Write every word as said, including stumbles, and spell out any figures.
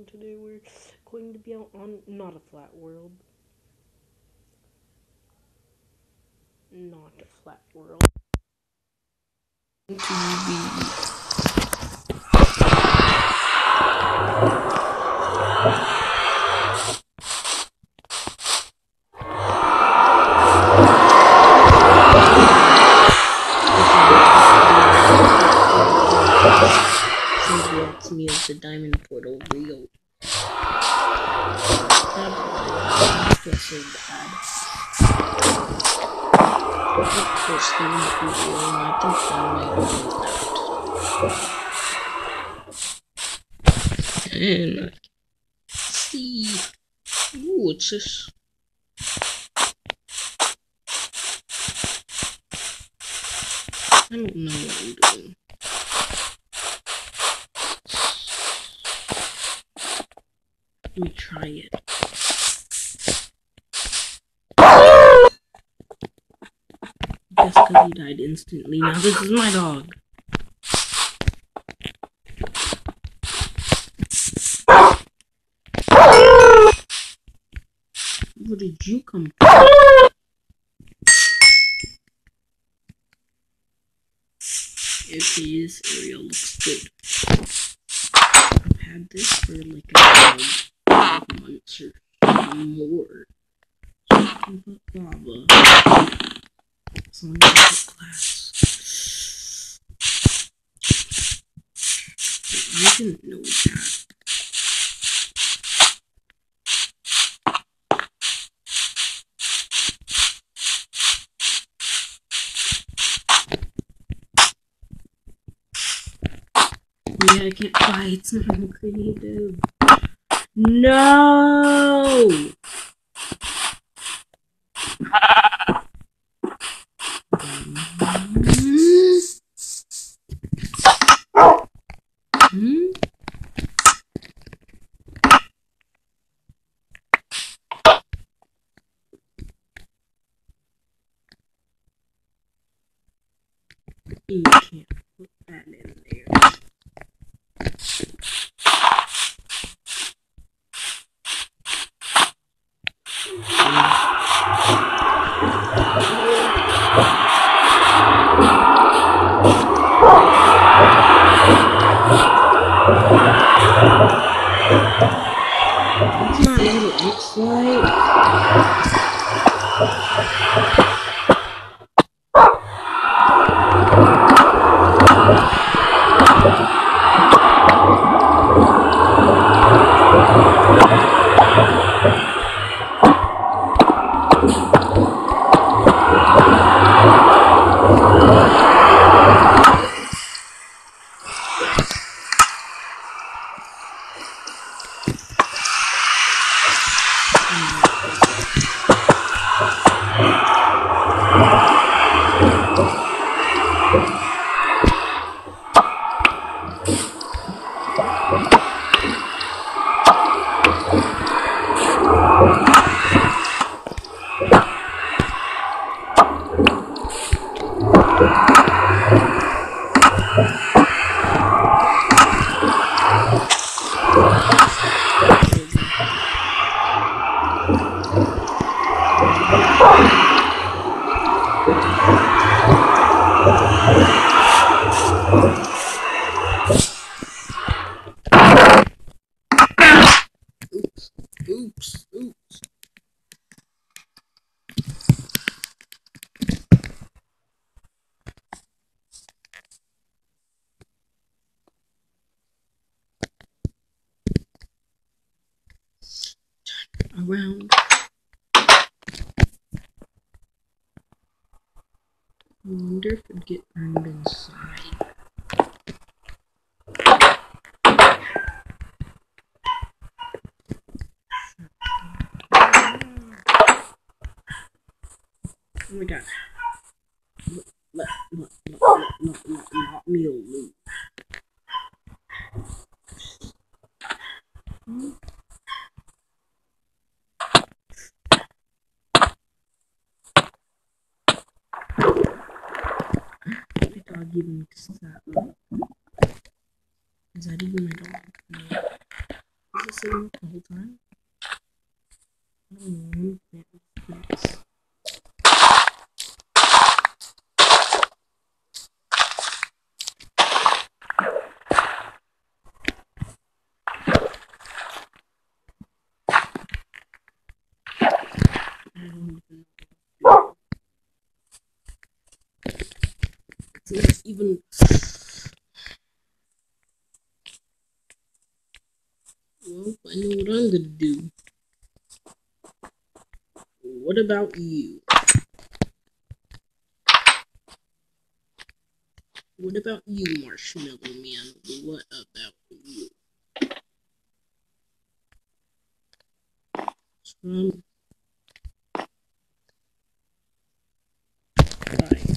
and today we're going to be out on not a flat world. Not a flat world. To be to me as the diamond portal real. I feel so bad. Of course, they wouldn't be real, and I think I might have that. And see, ooh, what's this? I don't know what I'm doing. Let me try it. Just because he died instantly. Now this is my dog. Where did you come from? Okay, this area looks good. I've had this for like a couple months or more. So I can put lava. So I'm gonna put glass. I didn't know that. Yeah, I can't fly. It's not creative. No! Hmm? You can't put that in there. That's not what it looks like. Oops, oops, oops. Turn around. I wonder if it'd get burned inside. Oh my god. Let, let, let, let, let, let, let me loot. Hmm? My dog even makes that look. Is that even my dog? No. Is this sitting up the whole time? I don't know. It's- I don't even know. It's not even. Well, I know what I'm gonna do. What about you? What about you, Marshmallow Man? What about you? Um, bye.